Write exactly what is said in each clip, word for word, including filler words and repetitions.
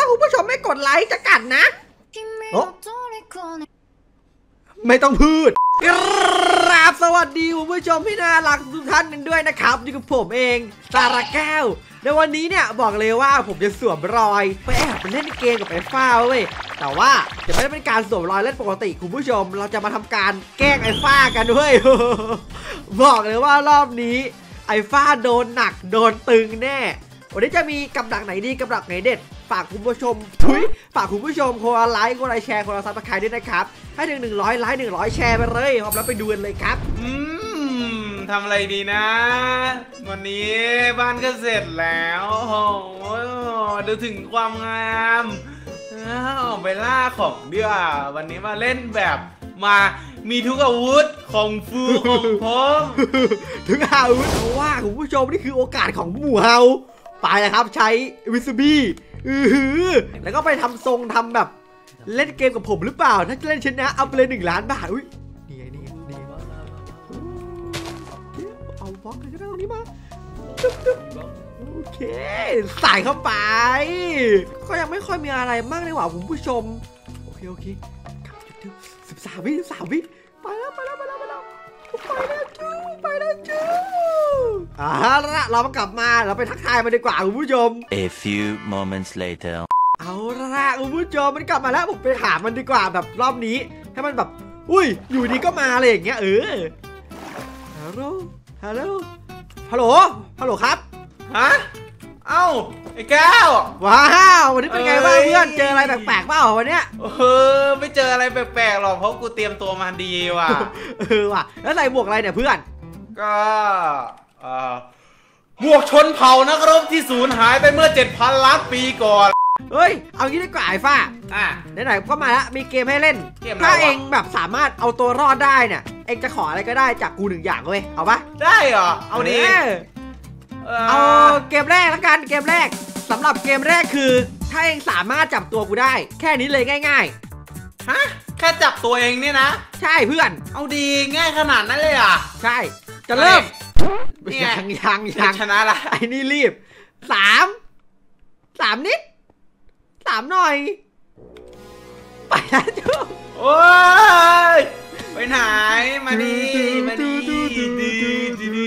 คุณผู้ชมไม่กดไลค์จะกัดนะโอ้ไม่ต้องพูดครับสวัสดีคุณผู้ชมที่น่ารักทุกท่านกันด้วยนะครับอยู่กับผมเองสาระแก้วในวันนี้เนี่ยบอกเลยว่าผมจะสวมรอยไปแอบไปเล่นเกมกับไอ้ฟ้าเว้ยแต่ว่าจะไม่ได้เป็นการสวมรอยเล่นปกติคุณผู้ชมเราจะมาทำการแกล้งไอ้ฟ้ากันด้วยบอกเลยว่ารอบนี้ไอ้ฟ้าโดนหนักโดนตึงแน่วันนี้จะมีกับดักไหนดีกับดักไหนเด็ดฝากคุณผู้ชมทุยฝากคุณผู้ชมคนละไลค์คนละแชร์คนละซับสไครต์ด้วยนะครับให้ถึงหนึ่งร้อยไลค์หนึ่งร้อยแชร์ไปเลยพร้อมแล้วไปดูกันเลยครับอืมทำอะไรดีนะวันนี้บ้านก็เสร็จแล้วโอ้โหดูถึงความงามออกไปล่าของดีกว่าวันนี้มาเล่นแบบมามีทุกอาวุธของฟูของพมทุกอาวุธเพราะว่าคุณผู้ชมนี่คือโอกาสของหมู่เฮาไปนะครับใช้วิสบี้อือหือแล้วก็ไปทำทรงทำแบบเล่นเกมกับผมหรือเปล่าถ้าเล่นชนะเอาไปเลยหนึ่งล้านบาทอุ้ยนี่ไงนี่ไงนี่ไงเอาบล็อกอะไรก็ได้ตรงนี้มาโอเคใส่เข้าไปก็ยังไม่ค่อยมีอะไรมากเลยว่ะคุณผู้ชมโอเคโอเคสิบสามวิสิบสามวิไปแล้วไปแล้วไปแล้วไปแล้วไปแล้วจู๊ไปแล้วจู๊อ่าละเรามากลับมาเราไปทักทายมันดีกว่าคุณผู้ชม A few moments later เอาละคุณผู้ชมมันกลับมาแล้วผมไปหามันดีกว่าแบบรอบนี้ให้มันแบบอุ้ยอยู่ดีก็มาอะไรอย่างเงี้ยเออฮัลโหลฮัลโหลฮัลโหลฮัลโหลครับฮะเอ้าไอ้แก้วว้าววันนี้เป็นไงบ้างเพื่อนเจออะไรแปลกๆเปล่าวันเนี้ยเออไม่เจออะไรแปลกๆหรอกเพราะกูเตรียมตัวมาดีว่ะเออว่ะแล้วใส่หมวกอะไรเนี่ยเพื่อนก็เอ่อหมวกชนเผ่านักรบที่สูญหายไปเมื่อ เจ็ดพัน ล้านปีก่อนเฮ้ยเอางี้ดีกว่าไอ้ฟ้าอ่ะไหนๆก็มาแล้วมีเกมให้เล่นถ้าเองแบบสามารถเอาตัวรอดได้เนี่ยเองจะขออะไรก็ได้จากกูหนึ่งอย่างเว้ยเอาปะได้เหรอเอาดิเอาเกมแรกแล้วกันเกมแรกสำหรับเกมแรกคือถ้าเองสามารถจับตัวกูได้แค่นี้เลยง่ายๆฮะแค่จับตัวเองเนี่ยนะใช่เพื่อนเอาดีง่ายขนาดนั้นเลยอ่ะใช่จะเริ่มยังยังยังชนะละไอ้นี่รีบสามสามนิดสามหน่อยไปแล้วจู๊โอ้ยไปไหนมาดีมาดีดีดีดี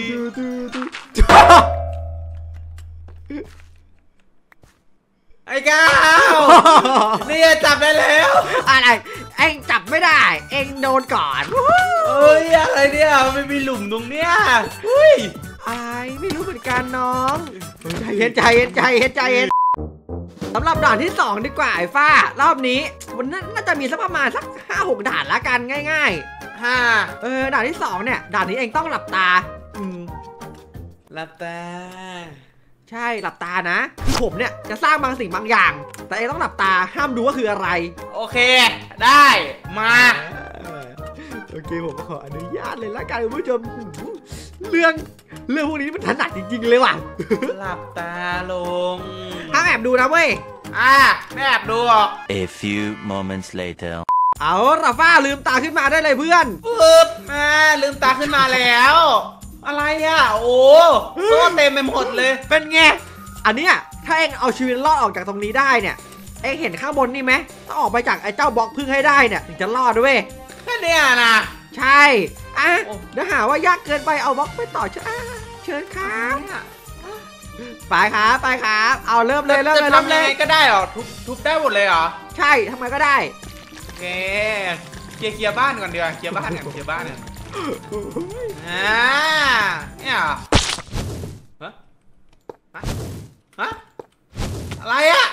ไอ้ก้าวนี่จับได้แล้วอะไรเอ็งจับไม่ได้เอ็งโดนก่อนเอ้ยอะไรเนี่ยไม่มีหลุมตรงเนี้ยเฮ้ยอะไรไม่รู้เหมือนกันน้องใจเย็นใจเย็นใจเย็นใจเย็นสำหรับด่านที่สองดีกว่าไอ้ฟ้ารอบนี้มันน่าจะมีสักประมาณสักห้าหกด่านละกันง่ายๆห้าเออด่านที่สองเนี่ยด่านนี้เองต้องหลับตาอืมหลับตาใช่หลับตานะคือผมเนี่ยจะสร้างบางสิ่งบางอย่างแต่เองต้องหลับตาห้ามดูว่าคืออะไรโอเคได้มาโอเคผมขออนุญาตเลยละกันคุณผู้ชมเรื่องเรื่องพวกนี้มันถนัดจริงๆเลยว่ะหลับตาลงห้ามแอบดูนะเว้ยอ่ะไม่แอบดู A few moments later เอาละฟ้าลืมตาขึ้นมาได้เลยเพื่อนปึ๊บอ่าลืมตาขึ้นมาแล้วอะไรอ่ะโอ้โซ่เต็มไปหมดเลยเป็นไงอันเนี้ยถ้าเองเอาชีวิตรอดออกจากตรงนี้ได้เนี่ยเองเห็นข้างบนนี่ไหมต้องออกไปจากไอ้เจ้าบล็อกพึ่งให้ได้เนี่ยถึงจะรอดด้วยแค่นี้นะใช่อ่ะเดี๋ยวหาว่ายากเกินไปเอาบล็อกไปต่อเชิญเชิญครับไปครับไปครับเอาเริ่มเลยเริ่มเลยเริ่มเลยก็ได้หรอทุบทุบได้หมดเลยเหรอใช่ทำไมก็ได้โอเคเคลียร์เคลียร์บ้านก่อนดีกว่าเคลียร์บ้านก่อนเคลียร์บ้านก่อนอ่าเนี่ยฮะฮะอะไรอะ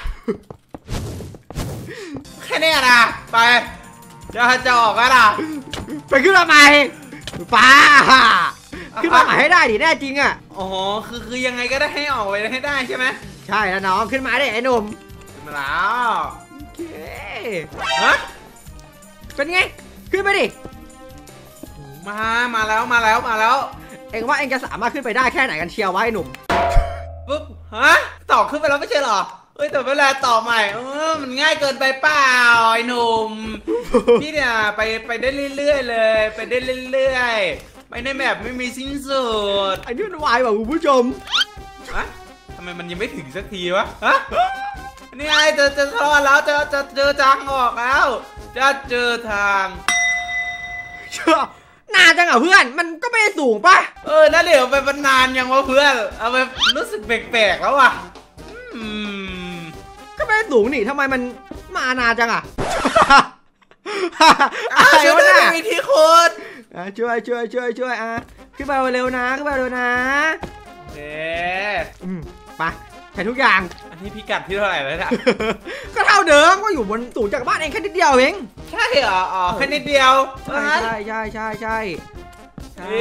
แค่นี้นะไปจะจะออกแล้วนะไปขึ้นมาใหม่ป้าขึ้นมาใหม่ให้ได้ดิแน่จริงอ่ะอ๋อคือคือยังไงก็ได้ให้ออกไปให้ได้ใช่ไหมใช่แล้วน้องขึ้นมาได้ไอ้หนุ่มขึ้นมาแล้วโอเคฮะเป็นไงขึ้นไปดิมามาแล้วมาแล้วมาแล้วเอ็งว่าเอ็งจะสามารถขึ้นไปได้แค่ไหนกันเชียววะไอ้หนุ่มปุ๊บฮะต่อขึ้นไปแล้วไม่ใช่หรอเอ้ยแต่เวลาต่อใหม่เออมันง่ายเกินไปเปล่าไอ้หนุ่มพี่เนี่ยไปไปได้เรื่อยๆเลยไปได้เรื่อยๆไปในแบบไม่มีสิ้นสุดไอ้นี่มันวายแบบคุณผู้ชมฮะทำไมมันยังไม่ถึงสักทีวะฮะนี่ไงจะจะรอดแล้วจะจะเจอทางออกแล้วจะเจอทางเชื่อนานจังอ่ะเพื่อนมันก็ไม่ได้สูงปะเออแล้วเดี๋ยวไปมันนานยังวะเพื่อนเอาไปรู้สึกแปลกๆแล้วอ่ะอืมก็ไม่ได้สูงนี่ทำไมมันมานานจังอ่ะช่วยได้วิธีคนช่วยช่วยช่วยช่วยอ่ะขึ้นไปเร็วนะขึ้นไปเร็วนะเอ๊ะอืมไปใช้ทุกอย่างอันนี้พิกัดที่เท่าไหร่แล้วเนี่ยก็เท่าเดิมก็อยู่บนสูงจากบ้านเองแค่นิดเดียวเองใช่เหรออ๋อแค่นิดเดียวใช่ใช่ใช่ใช่ใช่ใช่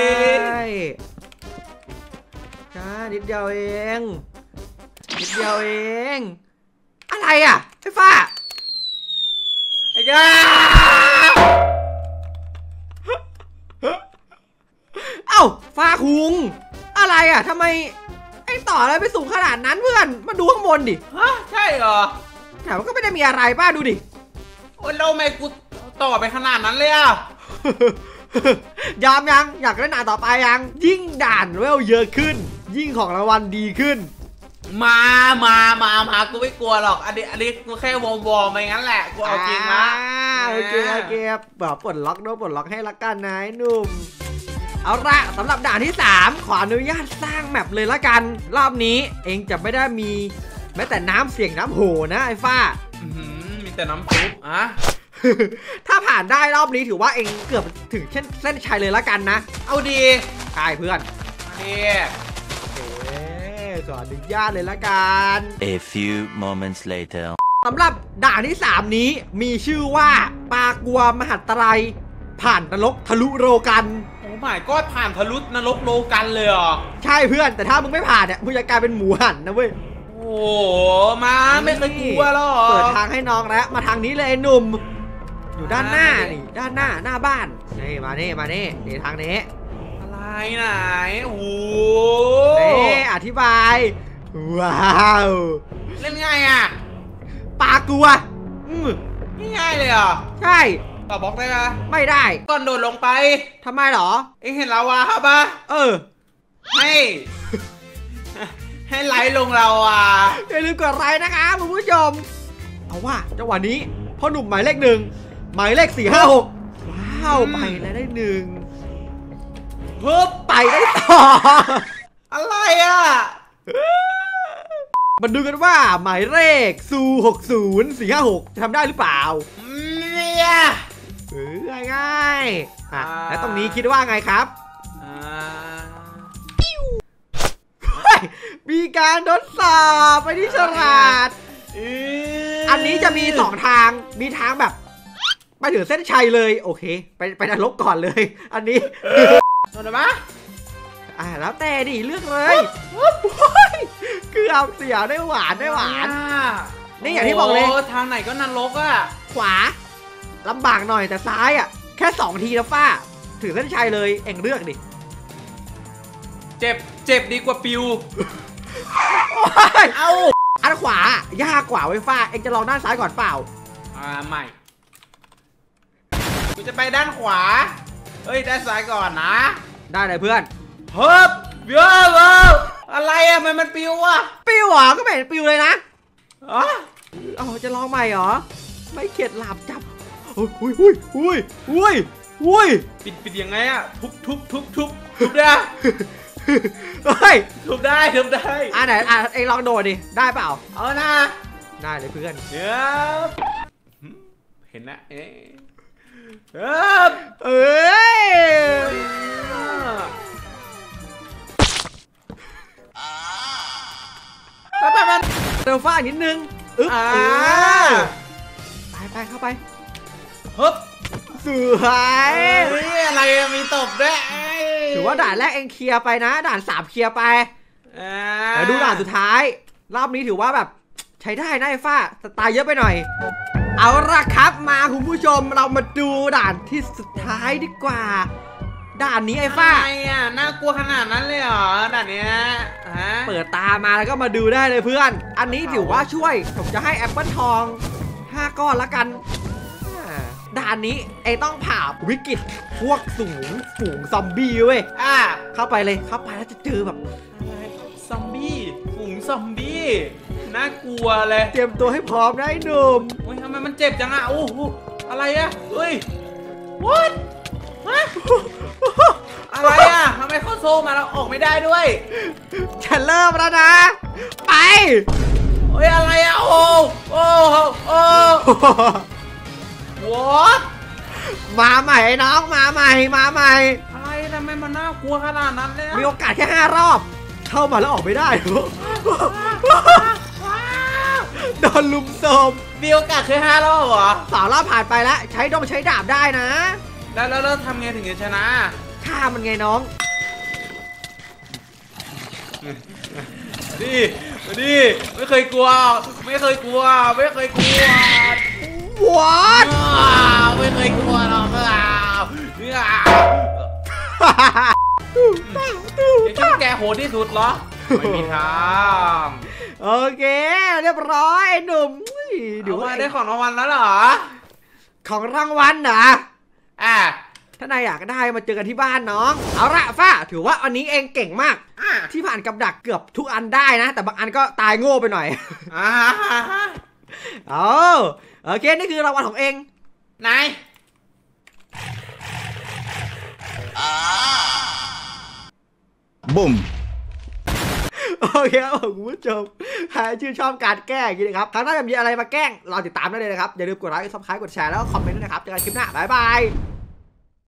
ใช่นิดเดียวเองนิดเดียวเองอะไรอ่ะไอ้ฟ้าไอ้ก้าเอ้าฟ้าคุงอะไรอ่ะทำไมไอ้ต่ออะไรไปสูงขนาดนั้นเพื่อนมาดูข้างบนดิฮะใช่เหรอแต่มันก็ไม่ได้มีอะไรป้าดูดิโอ้ยเราไม่กูต่อไปขนาดนั้นเลยอ่ะยอมยังอยากเล่นด่านต่อไปยังยิ่งด่านเวลเยอะขึ้นยิ่งของรางวัลดีขึ้นมามามามากูไม่กลัวหรอกอันนี้อันนี้กูแค่วอร์มวอร์มไปงั้นแหละกูเอาจริงนะโอเคโอเคแบบปลดล็อกด้วยปลดล็อกให้ละกันนะหนุ่มเอาละสำหรับด่านที่สามขออนุญาตสร้างแมปเลยละกันรอบนี้เองจะไม่ได้มีแม้แต่น้ำเสียงน้ำโหนะไอ้ฟ้ามีแต่น้ำซุปอะถ้าผ่านได้รอบนี้ถือว่าเองเกือบถึงเช่นเส้นชัยเลยละกันนะเอาดีใช่เพื่อนเอ๊ขออนุญาตเลยละกัน A few moments later สำหรับด่านที่สามนี้มีชื่อว่าปากัวมหัตไตรผ่านนรกทะลุโลกันโอ้ไม่ก็ผ่านทะลุนรกโลกันเลยเหรอใช่เพื่อนแต่ถ้ามึงไม่ผ่านเนี่ยมึงจะกลายเป็นหมูหันนะเว้ยโอ้มาไม่เคยกลัวหรอเปิดทางให้น้องแล้วมาทางนี้เลยหนุ่มอยู่ด้านหน้านี่ด้านหน้าหน้าบ้านนี่มาเน่มาเน่นี่ทางนี้อะไรไหนโอ้นี่อธิบายว้าวเล่นง่ายอ่ะปากัวง่ายเลยเหรอใช่ต่อบล็อกได้ปะไม่ได้ก่อนโดดลงไปทำไมหรอเอ็งเห็นลาวาครับปะเออให้ให้ไลค์ลงเราอ่ะอย่าลืมกดไลค์นะคะคุณผู้ชมเอาว่าจังหวะนี้พ่อหนุ่มหมายเลขหนึ่งหมายเลขสี่ห้าหกว้าวไปแล้วได้หนึ่งเพิ่มไปได้ต่ออะไรอ่ะมาดูกันว่าหมายเลขซูหกศูนย์สี่ห้าหกจะทำได้หรือเปล่าเนี่ยเออง่ายๆอ่ะแล้วตรงนี้คิดว่าไงครับมีการทดสอบไปที่ฉลาดอันนี้จะมีสองทางมีทางแบบไปถึงเส้นชัยเลยโอเคไปไปนรกก่อนเลยอันนี้โดนไหมอ่าแล้วแต่ดิเลือกเลยคือเอาเสียได้หวานได้หวานนี่อย่างที่บอกเลยทางไหนก็นรกอ่ะขวาลำบากหน่อยแต่ซ้ายอ่ะแค่สองทีนะฟ้าถึงเส้นชัยเลยเอ็งเลือกดิเจ็บเจ็บดีกว่าปิวเอาอันขวายากกว่าไว้ฟ้าเอ็งจะลองด้านซ้ายก่อนเปล่าอ่าไม่กูจะไปด้านขวาเฮ้ยด้านซ้ายก่อนนะได้เลยเพื่อนเฮ้ยเยอะเลยอะไรอะมันมันปิวอะปิวเหรอก็ไม่เห็นปิวเลยนะอ๋อเอาจะลองใหม่เหรอไม่เข็ดหลับจับอุ้ยอุ้ยอุ้ยอุ้ยอุ้ยอุ้ยปิดปิดยังไงอะทุบทุบทุบทุบทุบได้เฮ้ยทุบได้ทุบได้อ่ะไหนอ่ะเอ็งลองโดดดิได้เปล่าเอาหน้าได้เลยเพื่อนเดี๋ยวเห็นนะเอ๊ะเออเอ้ยไปไปไปเติมฟ้านิดนึงอึ๊บไปไปเข้าไปฮึบสวยอะไรมีตบด้วยถือว่าด่านแรกเองเคลียร์ไปนะด่านสามเคลียร์ไปแล้วดูด่านสุดท้ายรอบนี้ถือว่าแบบใช้ได้นะไอ้ฟ้าสไตล์เยอะไปหน่อยเอาละครับมาคุณผู้ชมเรามาดูด่านที่สุดท้ายดีกว่าด่านนี้ไอ้ฟ้าอะไรอ่ะน่ากลัวขนาดนั้นเลยเหรอด่านเนี้ยฮะเปิดตามาแล้วก็มาดูได้เลยเพื่อนอันนี้ถือว่าช่วยผมจะให้แอปเปิลทองห้าก้อนละกันด่านนี้ไอ้ต้องผ่าวิกฤตพวกสูงฝูงซอมบี้เว้ยอ่ะเข้าไปเลยเข้าไปแล้วจะเจอแบบซอมบี้ฝูงซอมบี้น่ากลัวเลยเตรียมตัวให้พร้อมนะไอ้หนุ่มโอ้ยทำไมมันเจ็บจังอะโอ้โหอะไรอะเฮ้ย what ฮะอะไรอะทำไมเขาโซ่มาแล้วออกไม่ได้ด้วยฉันเริ่มแล้วนะ ไปเฮ้ยอะไรอะโอ้โอ้โอ้ what มาใหม่ไอ้น้องมาใหม่มาใหม่อะไรทำไมมันน่ากลัวขนาดนั้นเลยอะมีโอกาสแค่ห้ารอบ เข้ามาแล้วออกไม่ได้ โดนลุมโทรมมีโอกาสเคยห้ารอบเหรอสาวรอบผ่านไปแล้ว ใช้ดงใช้ดาบได้นะแล้วแล้วแล้วทำไงถึงจะชนะฆ่ามันไงน้องดิมาดิไม่เคยกลัว ไม่เคยกลัว ไม่เคยกลัว What ไม่เคยกลัวหรอกเนี่ยคิดว่าแกโหดที่สุดเหรอ ไม่มีทางโอเค เรียบร้อยไอ้หนุ่มเดี๋เดี๋ยยววว่าได้ของรางวัลแล้วเหรอของรางวัลนะอ่ะถ้านายอยากได้มาเจอกันที่บ้านน้อง เอาละฟ้าถือว่าอันนี้เองเก่งมากอ่ะที่ผ่านกับดักเกือบทุกอันได้นะ แต่บางอันก็ตายโง่ไปหน่อยอ่าเอาโอเค นี่คือรางวัลของเองไหนบุ้มโอเคครับผมคุณผู้ชมใครชื่นชอบการแกล้งอย่างนี้นะครับครั้งหน้าจะมีอะไรมาแกล้งรอติดตามได้เลยนะครับ อย่าลืมกดไลค์กดซับสไครต์กดแชร์แล้วก็คอมเมนต์ด้วยนะครับเจอกันคลิปหน้าบ๊ายบาย